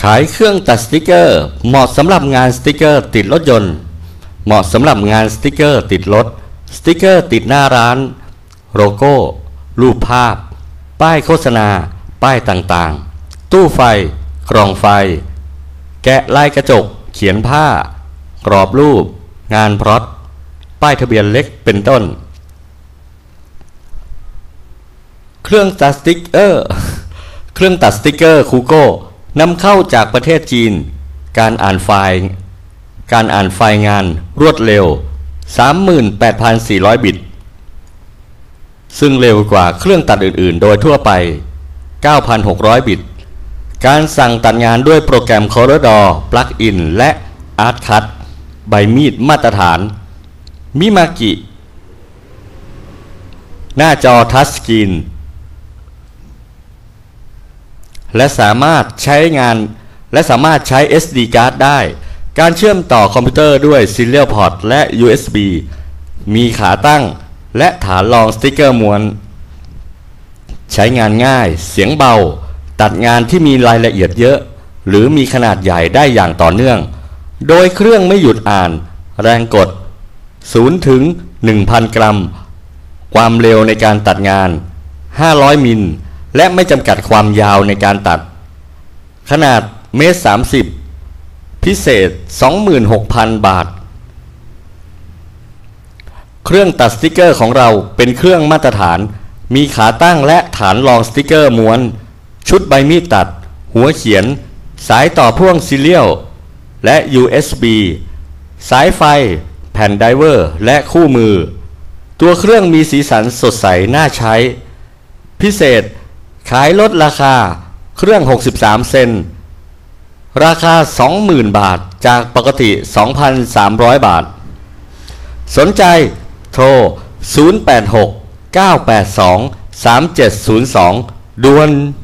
ขายเครื่องตัดสติกเกอร์เหมาะสำหรับงานสติกเกอร์ติดรถยนต์เหมาะสำหรับงานสติกเกอร์ติดรถสติกเกอร์ติดหน้าร้านโลโก้รูปภาพป้ายโฆษณาป้ายต่างๆตู้ไฟกล่องไฟแกะลายกระจกเขียนผ้ากรอบรูปงานพร็อพป้ายทะเบียนเล็กเป็นต้นเครื่องตัดสติกเกอร์คูโก้นำเข้าจากประเทศจีนการอ่านไฟล์งานรวดเร็ว 38,400 บิตซึ่งเร็วกว่าเครื่องตัดอื่นๆโดยทั่วไป 9,600 บิตการสั่งตัดงานด้วยโปรแกรม Corridor Plugin และ Artcut ใบมีดมาตรฐานมิมากิหน้าจอทัชสกรีนและสามารถใช้ SD card ได้การเชื่อมต่อคอมพิวเตอร์ด้วย Serial Port และ USB มีขาตั้งและฐานรองสติกเกอร์ม้วนใช้งานง่ายเสียงเบาตัดงานที่มีรายละเอียดเยอะหรือมีขนาดใหญ่ได้อย่างต่อเนื่องโดยเครื่องไม่หยุดอ่านแรงกด 0 ถึง 1,000 กรัมความเร็วในการตัดงาน 500 มิลและไม่จำกัดความยาวในการตัดขนาด1.30 เมตรพิเศษ 26,000 บาทเครื่องตัดสติกเกอร์ของเราเป็นเครื่องมาตรฐานมีขาตั้งและฐานรองสติกเกอร์ม้วนชุดใบมีดตัดหัวเขียนสายต่อพ่วงซีเรียลและ USB สายไฟแผ่นไดเวอร์และคู่มือตัวเครื่องมีสีสันสดใสน่าใช้พิเศษขายลดราคาเครื่อง63 เซนราคา 20,000 บาทจากปกติ 2,300 บาทสนใจโทร 086 982 3702 ด่วน